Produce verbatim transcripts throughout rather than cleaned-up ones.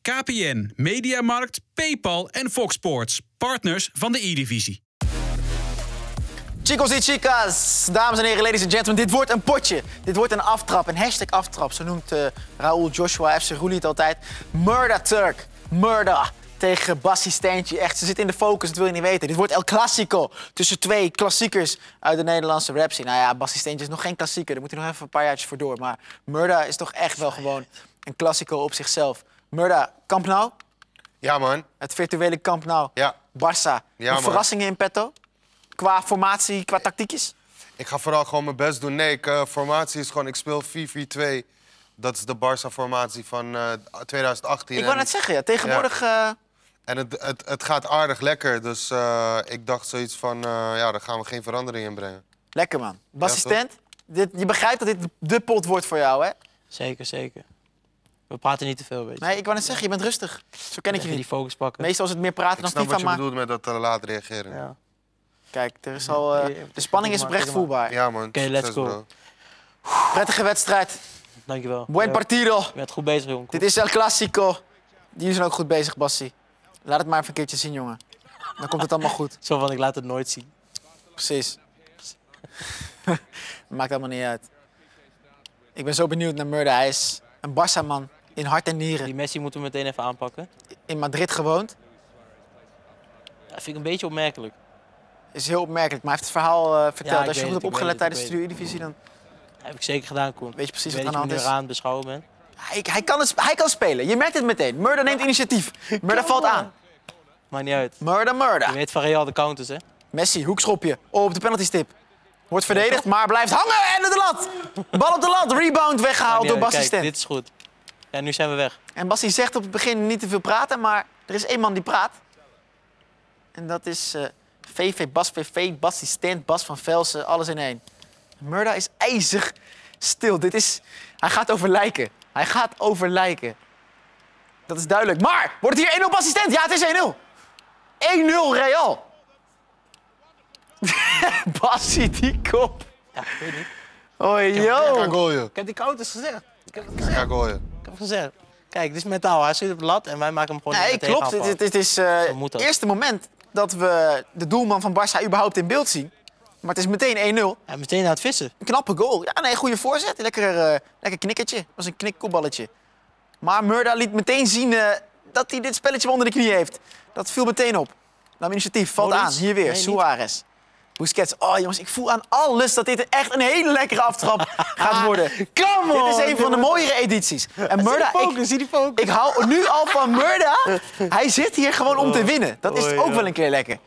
K P N, Mediamarkt, PayPal en Fox Sports. Partners van de E-divisie. Chicos y chicas, dames en heren, ladies and gentlemen, dit wordt een potje. Dit wordt een aftrap, een hashtag aftrap. Zo noemt uh, Raoul Joshua, F C Roelie het altijd. Murda Turk, Murda tegen Bassi Steentje. Echt, ze zit in de focus, dat wil je niet weten. Dit wordt El Clasico tussen twee klassiekers uit de Nederlandse rap scene. Nou ja, Bassi Steentje is nog geen klassieker, daar moet hij nog even een paar jaartjes voor door. Maar Murda is toch echt wel gewoon een klassico op zichzelf. Murda, Camp Nou? Ja, man. Het virtuele Camp Nou. Ja. Barça. Ja, nog man. verrassingen in petto? Qua formatie, qua tactiekjes? Ik ga vooral gewoon mijn best doen. Nee, ik, uh, formatie is gewoon, ik speel vier vier twee. Dat is de Barça-formatie van uh, twintig achttien. Ik wou en, net zeggen, ja. Tegenwoordig... Ja. Uh... En het, het, het gaat aardig lekker, dus uh, ik dacht zoiets van, uh, ja, daar gaan we geen verandering in brengen. Lekker, man. Bassistent, ja, je begrijpt dat dit de pot wordt voor jou, hè? Zeker, zeker. We praten niet te veel, weet je. Nee, ik wou net zeggen, je bent rustig. Zo ken ik je niet. Die focus pakken. Meestal is het meer praten dan FIFA, maar... Ik snap wat je maar... bedoelt met dat uh, laat reageren. Ja. Kijk, er is al, uh, de spanning is oprecht voelbaar. Ja, man. Oké, okay, let's go. Bro. Prettige wedstrijd. Dankjewel. Buen partido. Je bent goed bezig, jongen. Dit is El Clasico. Die zijn ook goed bezig, Bassi. Laat het maar even een keertje zien, jongen. Dan komt het allemaal goed. Zo van, ik laat het nooit zien. Precies. Maakt allemaal niet uit. Ik ben zo benieuwd naar Murda. Hij is een Barça-man in hart en nieren. Die Messi moeten we meteen even aanpakken. In Madrid gewoond. Dat vind ik een beetje opmerkelijk. Is heel opmerkelijk, maar hij heeft het verhaal uh, verteld. Ja, als je goed het, hebt opgelet tijdens de Studio-divisie, dan... Dat heb ik zeker gedaan, Koen. Weet je precies ik wat aan de hand is? Ik weet dat je me nu aan het beschouwen bent. Hij, hij, kan het, hij kan spelen, je merkt het meteen. Murda neemt initiatief. Murda valt aan. Maakt niet uit. Murda, Murda. Je weet van Real de counters, hè? Messi, hoekschopje. Oh, op de penaltystip. Wordt verdedigd, maar blijft hangen en de lat. Bal op de lat, rebound weggehaald door Bassi Stent. Dit is goed. Ja, nu zijn we weg. En Bassi zegt op het begin niet te veel praten, maar er is één man die praat. En dat is uh, V V, Bas V V, Bassi Stent, Bas van Velsen, alles in één. Murda is ijzig stil. Dit is... Hij gaat over lijken. Hij gaat over lijken. Dat is duidelijk. Maar, wordt het hier één nul Bassi Stent? Ja, het is één nul. één nul Real. Bassi, die kop. Ja, ik weet niet. Oh, yo. Ga gooien. Ik heb die counters gezegd. Ik heb het Ga gezegd. gooien. Ik heb het gezegd. Kijk, dit is metaal. Hij zit op de lat en wij maken hem gewoon Nee, meteen klopt. aanvallen. Het, het is uh, het eerste moment dat we de doelman van Barça überhaupt in beeld zien. Maar het is meteen één nul. Ja, meteen aan het vissen. Een knappe goal. Ja, nee, goede voorzet. Lekker, uh, lekker knikkertje. Dat was een knikkoeballetje. Maar Murda liet meteen zien uh, dat hij dit spelletje onder de knie heeft. Dat viel meteen op. Nam initiatief. Valt Modric. aan. Hier weer. Nee, Suarez. Busquets. Oh jongens, ik voel aan alles dat dit echt een hele lekkere aftrap gaat worden. Come on! Dit is een van de mooiere edities. En Murda, focus, zie die focus. ik hou nu al van Murda. Hij zit hier gewoon om te winnen. Dat is Oh, ook ja. wel een keer lekker.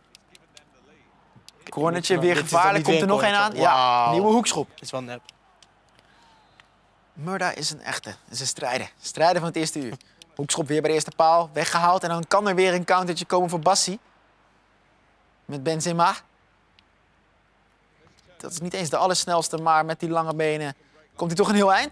Cornertje, weer Dit is gevaarlijk. dan Komt er niet nog weer één een aan? corner. Ja, Wauw. nieuwe hoekschop. Dit is wel nep. Murda is een echte. Het is een strijder. Strijder van het eerste uur. Hoekschop weer bij de eerste paal. Weggehaald. En dan kan er weer een countertje komen voor Bassi. Met Benzema. Dat is niet eens de allersnelste, maar met die lange benen komt hij toch een heel eind.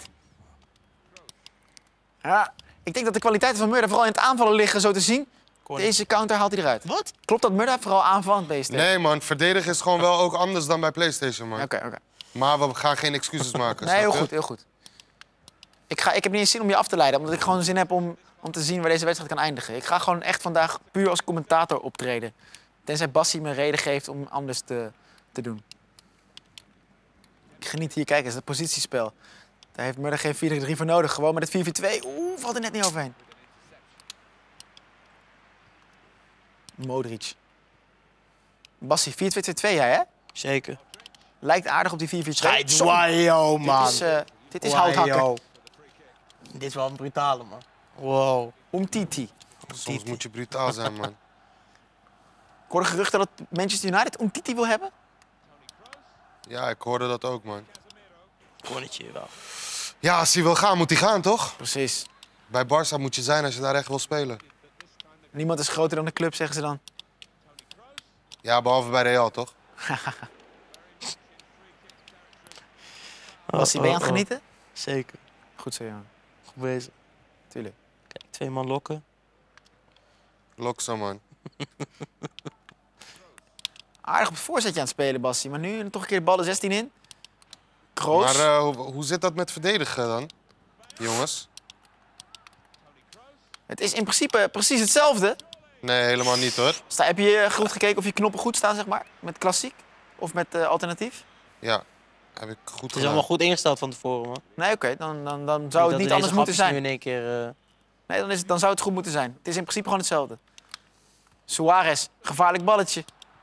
Ja, ik denk dat de kwaliteiten van Murda vooral in het aanvallen liggen, zo te zien. Corner. Deze counter haalt hij eruit. Wat? Klopt dat Murda vooral aanvallend bezig is? Nee, man. Verdedigen is gewoon wel ook anders dan bij PlayStation, man. Oké, oké. Maar we gaan geen excuses maken, Nee, snap heel je? goed, heel goed. Ik, ga, ik heb niet eens zin om je af te leiden, omdat ik gewoon zin heb om, om te zien waar deze wedstrijd kan eindigen. Ik ga gewoon echt vandaag puur als commentator optreden. Tenzij Bassi me reden geeft om anders te, te doen. Ik geniet hier, kijk eens, het positiespel. Daar heeft Murda geen vier drie voor nodig. Gewoon met het vier vier twee. Oeh, valt er net niet overheen. Modric. Bassi, vier twee twee twee jij, hè? Zeker. Lijkt aardig op die vier vier twee. Schijt, Zo, wajo, man. Dit is, uh, dit is Wajo. houthakker. Dit is wel een brutale, man. Wow. Umtiti. Soms moet je brutaal zijn, man. Ik hoorde geruchten dat Manchester United Umtiti wil hebben. Ja, ik hoorde dat ook, man. Cornertje wel. Ja, als hij wil gaan, moet hij gaan, toch? Precies. Bij Barça moet je zijn als je daar echt wil spelen. Niemand is groter dan de club, zeggen ze dan. Ja, behalve bij Real, toch? Was hij ben je aan het genieten? Zeker. Goed zo, jongen. Goed bezig. Tuurlijk. Kijk, twee man lokken. Loksa, man. Aardig op het voorzetje aan het spelen, Bassi. Maar nu toch een keer de bal de zestien in. Kroos. Maar uh, hoe, hoe zit dat met verdedigen dan, jongens? Het is in principe precies hetzelfde. Nee, helemaal niet hoor. Sta, heb je goed gekeken of je knoppen goed staan, zeg maar? Met klassiek? Of met uh, alternatief? Ja, heb ik goed Het is gedaan. allemaal goed ingesteld van tevoren, man. Nee, oké. Okay. Dan, dan, dan zou het niet anders moeten zijn. Nu in één keer, uh... Nee, dan, is het, dan zou het goed moeten zijn. Het is in principe gewoon hetzelfde. Suarez, gevaarlijk balletje.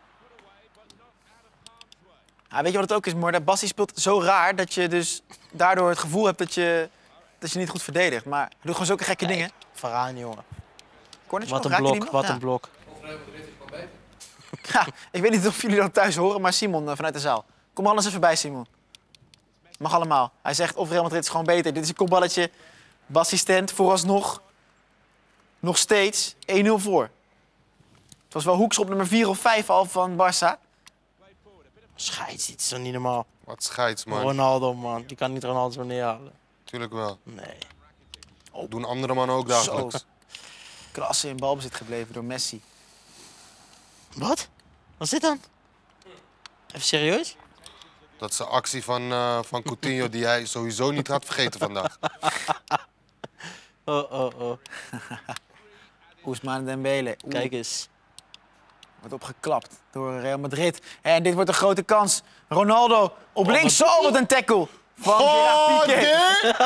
Ja, weet je wat het ook is, Morda? Bassi speelt zo raar dat je dus daardoor het gevoel hebt dat je, dat je niet goed verdedigt. Maar hij doet gewoon zulke gekke Kijk, dingen. Varaan, jongen. Cornertje Wat nog? een Raakt hij blok, die nog? wat Ja. een blok. Ja, ik weet niet of jullie dat thuis horen, maar Simon uh, vanuit de zaal. Kom er alles even bij, Simon. Mag allemaal. Hij zegt of Real Madrid is gewoon beter. Dit is een kopballetje. Bassi stand vooralsnog. Nog steeds één nul voor. Het was wel hoekschop nummer vier of vijf al van Barça. Scheids, dit is toch niet normaal. Wat scheids, man. Ronaldo, man. Die kan niet Ronaldo zo neerhalen. Tuurlijk wel. Nee. Doen andere mannen ook dagelijks. Zo. Klasse in balbezit gebleven door Messi. Wat? Wat is dit dan? Even serieus? Dat is de actie van, uh, van Coutinho die hij sowieso niet gaat vergeten vandaag. Oh, oh, oh. Ousmane Dembele. Oeh, Kijk eens. wordt opgeklapt door Real Madrid. En dit wordt een grote kans. Ronaldo op links. wat Zo, wat een tackle. Van Gerard Piqué.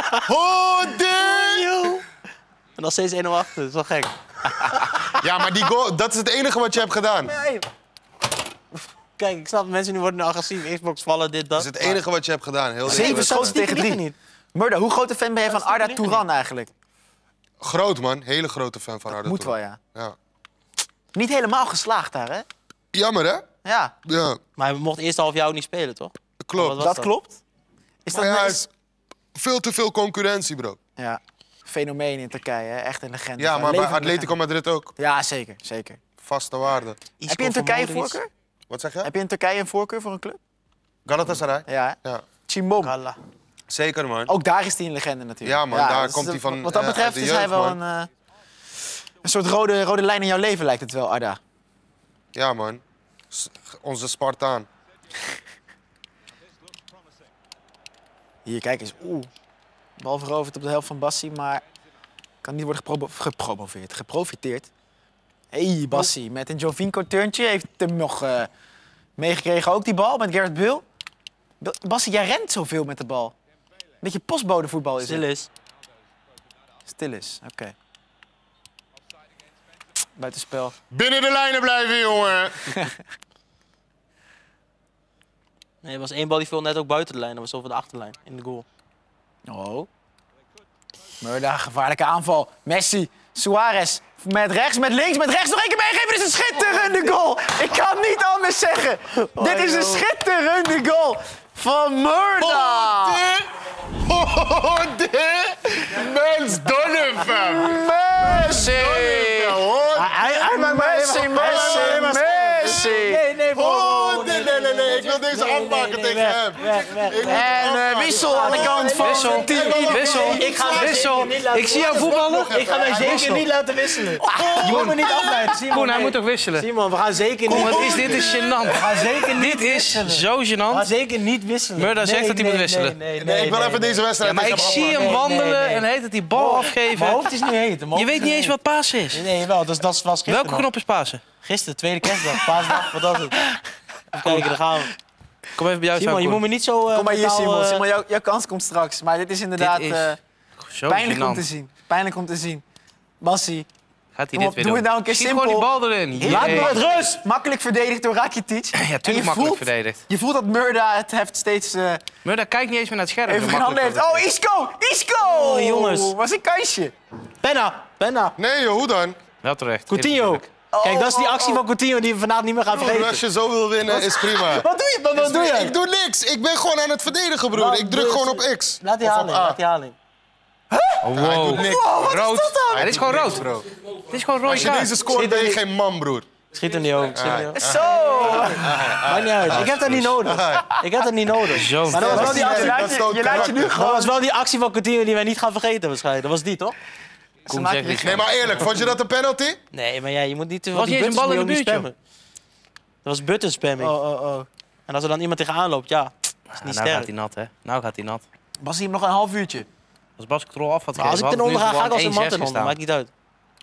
Hode! En nog steeds één nul achter. Dat is wel gek. Ja, maar die goal, dat is het enige wat je hebt gedaan. Dat Nee. Kijk, ik snap, mensen nu worden nu agressief. Xbox vallen, dit, dat. is het enige wat je hebt gedaan. Heel de Zeven hele schoten wedstrijd. tegen drie. niet. Murda, hoe grote fan ben je van Dat Arda liggen niet. Touran eigenlijk? Groot, man. Hele grote fan van Arda Moet wel, Turan. ja. Ja. Niet helemaal geslaagd daar, hè? Jammer, hè? Ja, Ja, Maar hij mocht eerst half jaar ook niet spelen, toch? klopt. Wat was dat dat? klopt. Is dat Maar ja, nou- er is veel te veel concurrentie, bro. Ja, fenomeen in Turkije, hè? Echt een legende. Ja, maar bij Levende Atletico legende. Madrid ook. Ja, zeker, zeker. Vaste waarde. Isco Heb je in van Turkije Modric. voorkeur? Wat zeg je? Heb je in Turkije een voorkeur voor een club? Galatasaray? Ja, hè? Ja. Chimbom. Kalla. Zeker, man. Ook daar is hij een legende natuurlijk. Ja, man, daar dat is komt de- hij van, Wat dat eh, betreft uit de is hij jeugd, wel man. een, eh, een soort rode, rode lijn in jouw leven, lijkt het wel, Arda. Ja, man. S- Onze Spartaan. Hier, kijk eens. Oeh. Bal veroverd op de helft van Bassi, maar kan niet worden gepromo gepromoveerd, geprofiteerd. Hé, hey, Bassi, met een Jovinko-turntje heeft hem nog uh, meegekregen. Ook die bal met Gareth Bale. Bassi, jij rent zoveel met de bal. Beetje postbodevoetbal is Stil het. is. Stil is, oké. Okay. Buitenspel. Binnen de lijnen blijven, jongen. Nee, er was één bal die viel net ook buiten de lijn. Dat was over de achterlijn, in de goal. Oh. Murda, gevaarlijke aanval. Messi, Suarez. Met rechts, met links, met rechts. Nog één keer meegeven. Dit is een schitterende goal. Ik kan niet anders zeggen. Dit is een schitterende goal van Murda. Hode! Mens Donovan! Messi. Hij, hij maakt mij Messi, Messi, Messi. Nee, nee, Oh, nee, nee, nee, nee. Ik wil deze Nee, nee, afmaken nee, tegen weg, hem. weg, weg, Ik moet En uh, afmaken. wissel aan de kant van Wissel. het team. Wissel. Ik ga mij Wissel. zeker niet laten Ik zie jou voetballen. Ik ga mij zeker niet laten wisselen. Je moet me niet afleiden, Simon. Koen, hij nee. moet toch wisselen? Simon, we gaan zeker niet... Wat is dit? Is gênant. We gaan zeker niet Dit is wisselen. zo We gaan gênant. zeker niet wisselen. Murda zegt Nee, dat hij moet nee, wisselen. Nee, nee, Nee, ik wil nee, even nee. deze wedstrijd Ja, maar ik tegen zie afmaken. hem Nee, nee, wandelen nee. en heet dat die bal Mijn afgeven. hoofd is niet heet. Mijn Je hoofd weet is niet eens wat pasen is. Nee, wel. Dat, dat was gisteren Welke nog. knop is pasen? Gisteren, tweede kerstdag, paasdag, wat was het? Even kijken, daar gaan we. Kom even bij jou Simon, je staan, moet me niet zo... Uh, Kom maar hier, mentaal, Simon. uh, Simon, jouw, jouw kans komt straks. Maar dit is inderdaad Dit is uh, Zo pijnlijk om te gênant. zien. Pijnlijk om te zien. Bassi, Gaat hij Kom dit op, weer doe doen? het nou een keer Schiet simpel. gewoon die bal erin. laat Jee. me met rust. Makkelijk verdedigd door Rakitic. Ja, En je tuurlijk makkelijk voelt- verdedigd. Je voelt dat Murda het heft steeds uh, Murda kijkt niet eens meer naar het scherm. even Zo geen handen makkelijk heeft. was Oh, Isco! Isco! Oh, jongens. Was een kansje. Penna, Penna. Nee, joh, hoe dan? het. Wel terecht. Coutinho. Eerlijk. Kijk, dat is die oh, actie oh. van Coutinho die we vandaag niet meer gaan Broer, vergeten. als je zo wil winnen, is prima. Wat doe je? Wat, wat doe je? Ik doe niks. Ik ben gewoon aan het verdedigen, broer. Wat Ik druk doe je? gewoon op X. Laat die Of op haling, A. laat die haling. Oh, Hij doet wow. niks. Rood. Ja, dit is gewoon rood. Bro. Dit is gewoon rode Als je deze kaart. scoort, ben je geen man, broer. Schiet hem niet over. Schiet hem niet over. Zo! Maakt niet uit. Ik heb dat niet nodig. Ik heb dat niet nodig. Zo. Maar dat was wel die Je actie. laat je, je, laat je nu Dat gewoon... was wel die actie van Coutinho die wij niet gaan vergeten waarschijnlijk. Dat was die, toch? Ze maken zegt je- niks. Nee, maar eerlijk, vond je dat een penalty? Nee, maar ja, je moet niet te veel Was die niet eens een buttons bal in moet je de ook niet buurt, spammen. Dat was button spamming. Oh, oh, oh. En als er dan iemand tegenaan loopt, ja, dat is niet Nou gaat sterk. hij nat, hè. Nou gaat hij nat. Bassi, hem nog een half uurtje. Als Bas controle af had Maar als ik gegeven, ten had onder het ga, nu ga ik als gewoon een man één zes ten onder. gestaan. Maakt niet uit.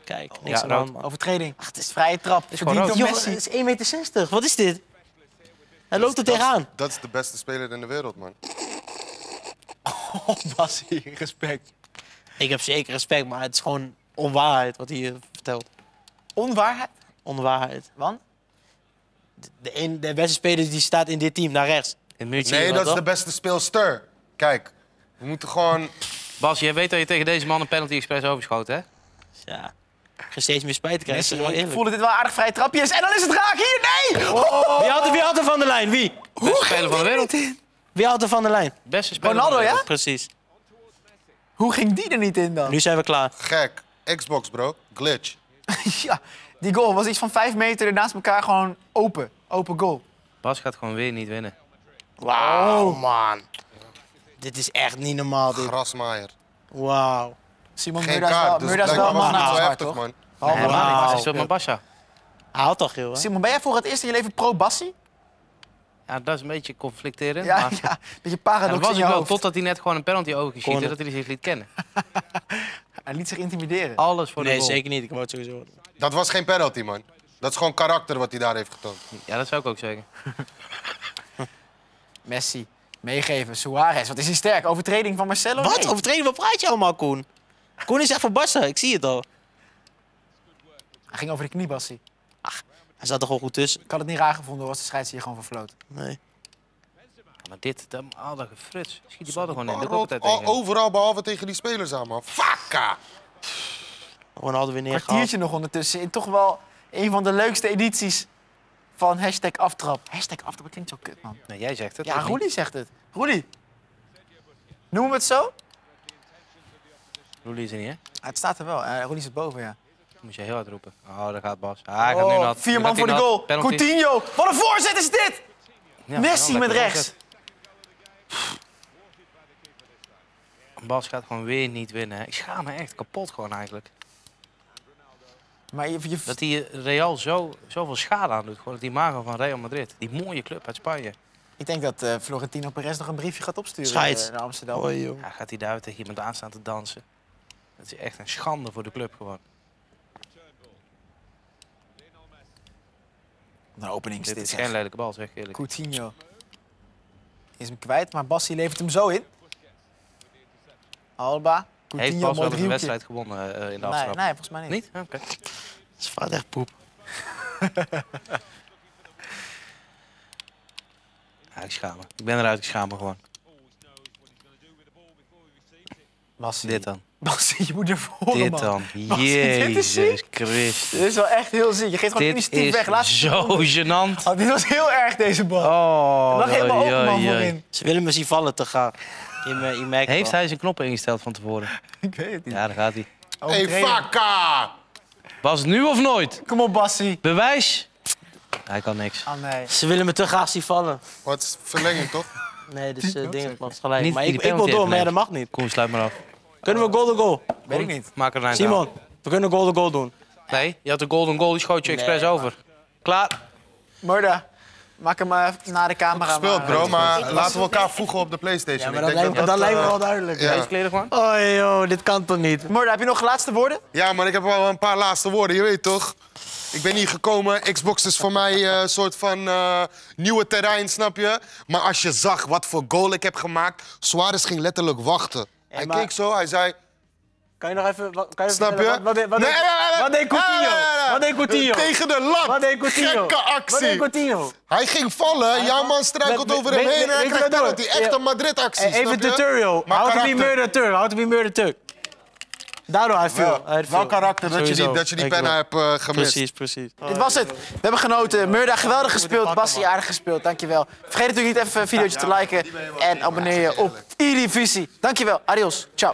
Kijk, niks Ja, aan de hand, rood. man. Overtreding. Ach, het is vrije trap. gewoon Verdiend rood. door Jongen, Messi. het is één meter zestig. Wat is dit? Hij loopt er Dat is- tegenaan. Dat is de beste speler in de wereld, man. Oh, Bassie, respect. Ik heb zeker respect, maar het is gewoon onwaarheid wat hij hier vertelt. Onwaarheid? Onwaarheid. Want? De, een, de beste speler die staat in dit team, naar rechts. In muurtje. Nee, wat dat is dan? de beste speelster. Kijk, we moeten gewoon... Bas, jij weet dat je tegen deze man een penalty expres overschoot, hè? Ja. Ik ga steeds meer spijt krijgen. Messi, Dat is wel ik eerlijk. voel dat dit wel een aardig vrije trapje is. En dan is het raak hier. Nee! Oh. Wie had, er, wie had er van de lijn? Wie? Beste speler van de wereld. Wie had er van de lijn? Beste speler Ronaldo, van de ja? wereld. Precies. Hoe ging die er niet in dan? Nu zijn we klaar. Gek. Xbox, bro. Glitch. Ja, die goal was iets van vijf meter naast elkaar gewoon open. Open goal. Bas gaat gewoon weer niet winnen. Wauw, man. Dit is echt niet normaal, dit. Grasmaaier. Wauw. Simon Geen Murda is wel, kaart, dus Murda is wel blijkbaar een man was het aan niet het zo zwart, heftig, toch? man. Behalve Nee, dat hij maar niet hij was speelt met gespeeld. Basja. Hij houdt toch, joh, hè? Simon, ben jij voor het eerst in je leven pro-Bassi? Ja, dat is een beetje conflicterend. Ja, maar... ja, beetje En paradox dat was in ik je wel, hoofd. totdat hij net gewoon een penalty overgeschiet Corner. dat hij zich liet kennen. Hij liet zich intimideren. Alles voor de Nee, goal. zeker niet. Ik wou het sowieso. Dat was geen penalty, man. Dat is gewoon karakter wat hij daar heeft getoond. Ja, dat zou ik ook zeggen. Messi, meegeven. Suarez, wat is hij sterk. Overtreding van Marcelo? Wat? Nee. Overtreding? Wat praat je allemaal, Koen? Koen is echt van Barca. Ik zie het al. Hij ging over de knie, Bassi. Hij zat er gewoon goed tussen. Ik had het niet raar gevonden als de scheids hier gewoon verfloot. Nee. Maar dit, dat, al dat gefruts. Schiet die bal er gewoon in. Dat Rood, komt altijd al- tegen. overal behalve tegen die spelers aan, man. Fakka! Ronaldo weer neergehaald. Kwartiertje nog ondertussen. In toch wel een van de leukste edities van hashtag aftrap. Hashtag aftrap, dat klinkt zo kut, man. Nee, jij zegt het. Ja, of niet? Roelie zegt het. Roelie. Noemen we het zo? Roelie is er niet, hè? Ah, het staat er wel. Uh, Roelie zit boven, ja. Moet je heel hard roepen. Oh, daar gaat Bas. Ah, hij gaat nu Oh, nat. vier Nu man gaat voor de hij nat. goal. Penalty. Coutinho. Wat een voorzet is dit! Ja, Messi wel met lekker rechts. voorzet. Bas gaat gewoon weer niet winnen. Hè. Ik schaam me echt kapot gewoon eigenlijk. Maar je, je, Dat hij Real zo, zoveel schade aan doet. Gewoon het imago van Real Madrid. Die mooie club uit Spanje. ik denk dat uh, Florentino Perez nog een briefje gaat opsturen Scheids. uh, naar Amsterdam. Hoi, joh. Ja, gaat hij daar tegen iemand aan staan te dansen. Dat is echt een schande voor de club gewoon. Een opening is Dit dit, is zeg. geen lelijke bal, zeg ik eerlijk. Coutinho is hem kwijt, maar Bassi levert hem zo in. Alba. Heeft Coutinho, Bas wel mooi eens een driehoekje. wedstrijd gewonnen uh, in de Nee, aftrap? nee, volgens mij niet. Niet? Oké. Dat is vaak echt poep. Ja, ik schaam me. Ik ben eruit, ik schaam me gewoon. Bassi. Dit dan. Bassi, je moet ervoor, Dit man. dan. Bassi, dit is Jezus ziek. Christus. Dit is wel echt heel ziek. Je geeft gewoon Dit initiatief is weg. Laat zo gênant. Oh, dit was heel erg, deze bal. Oh, Er lag helemaal oei, open, man, oei, oei. voorin. Ze willen me zien vallen te gaan. Je, me- je merkt Heeft wel. hij zijn knoppen ingesteld van tevoren? Ik weet het niet. Ja, daar gaat hij. Hey, Overtreden. fakka! Was het nu of nooit? Kom op, Bassi. Bewijs? Hij kan niks. Ah, nee. Ze willen me te graag zien vallen. Wat is verlenging, toch? Nee, dus uh, dingen mag gelijk. Niet maar die ik, de ik wil penalty door, maar ja, dat heeft mag niet. Koen, sluit maar af. Kunnen we goal to goal? Weet ik niet. Maak er een eind Simon, we kunnen goal to goal doen. aan. Nee, je had de golden goal, die schoot je expres Nee, over. Klaar? Murda, maak hem uh, naar de camera. Speelt, maar, bro, uh, maar laten we elkaar voegen op de PlayStation. Ja, maar Ik dat denk lijkt, dat lijkt me eh, wel duidelijk. ja. Deze kleren gewoon? Oh joh, dit kan toch niet? Murda, heb je nog laatste woorden? Ja, maar ik heb wel een paar laatste woorden, je weet toch? Ik ben hier gekomen, Xbox is voor mij eh, een soort van eh, nieuwe terrein, snap je? Maar als je zag wat voor goal ik heb gemaakt, Suarez ging letterlijk wachten. Hij maar- keek zo, hij zei... Kan je nog even... Wat, kan je Snap je? vertellen, Wat, wat, deed- wat, Nee, deed- nee, nee, nee. wat deed Coutinho? Nee, nee, nee. Wat deed Coutinho? Tegen de lat! Wat deed Coutinho? Gekke Wat deed actie! Coutinho? Hij ging vallen, jouw man struikelt Weet- over hem weet- heen en hij weet je krijgt wat dat- penalty. Echt ja. een Madrid-actie, Eh, Even snap je? tutorial. Maar How to be karakter. murder Turk. How to be murder Turk. Daardoor hij viel. Wel, Hij viel. wel karakter dat je die, Sowieso. dat je die Ik penna wel. hebt eh, gemist. Precies, precies. Dit was het. We hebben genoten. Murda, geweldig gespeeld. Bassi, aardig gespeeld. Dankjewel. Vergeet natuurlijk niet even een videootje te liken. En abonneer je op E-Divisie. Dankjewel. Adios. Ciao.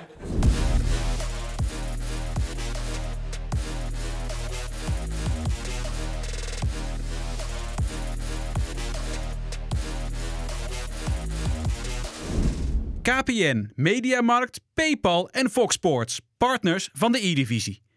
K P N, Mediamarkt, PayPal en Fox Sports. Partners van de E-Divisie.